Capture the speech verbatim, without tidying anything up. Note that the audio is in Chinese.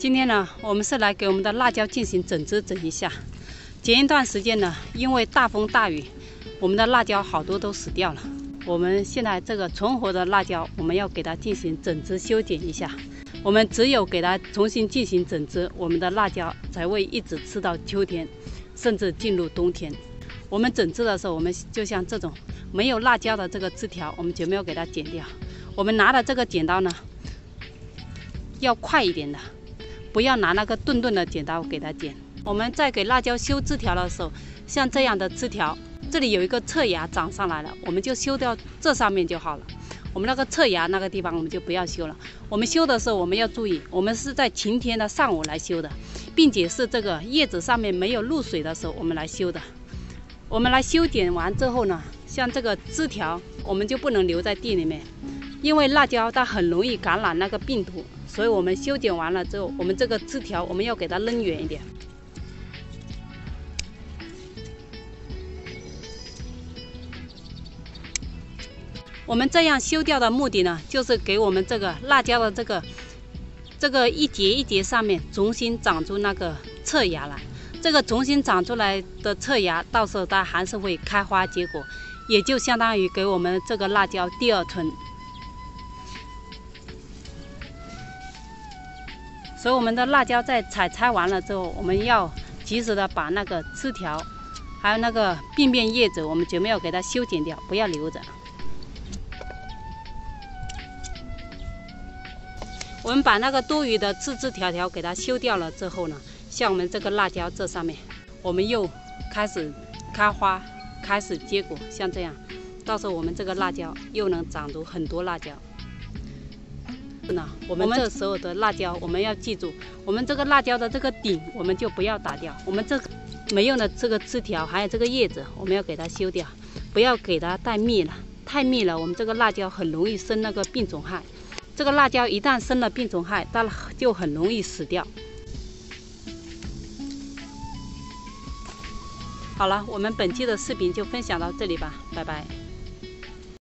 今天呢，我们是来给我们的辣椒进行整枝整一下。前一段时间呢，因为大风大雨，我们的辣椒好多都死掉了。我们现在这个存活的辣椒，我们要给它进行整枝修剪一下。我们只有给它重新进行整枝，我们的辣椒才会一直吃到秋天，甚至进入冬天。我们整枝的时候，我们就像这种没有辣椒的这个枝条，我们就没有给它剪掉。我们拿的这个剪刀呢，要快一点的，不要拿那个钝钝的剪刀给它剪。我们在给辣椒修枝条的时候，像这样的枝条，这里有一个侧芽长上来了，我们就修掉这上面就好了。我们那个侧芽那个地方我们就不要修了。我们修的时候我们要注意，我们是在晴天的上午来修的，并且是这个叶子上面没有露水的时候我们来修的。我们来修剪完之后呢，像这个枝条我们就不能留在地里面，因为辣椒它很容易感染那个病毒，所以我们修剪完了之后，我们这个枝条我们要给它扔远一点。我们这样修掉的目的呢，就是给我们这个辣椒的这个这个一节一节上面重新长出那个侧芽来。这个重新长出来的侧芽，到时候它还是会开花结果，也就相当于给我们这个辣椒第二春。所以我们的辣椒在采摘完了之后，我们要及时的把那个枝条，还有那个病变叶子，我们绝对要给它修剪掉，不要留着。我们把那个多余的枝枝条条给它修掉了之后呢，像我们这个辣椒这上面，我们又开始开花，开始结果，像这样，到时候我们这个辣椒又能长出很多辣椒。那我们这时候的辣椒，我们要记住，我们这个辣椒的这个顶，我们就不要打掉，我们这个没用的这个枝条，还有这个叶子，我们要给它修掉，不要给它太密了，太密了，我们这个辣椒很容易生那个病虫害。这个辣椒一旦生了病虫害，它就很容易死掉。好了，我们本期的视频就分享到这里吧，拜拜。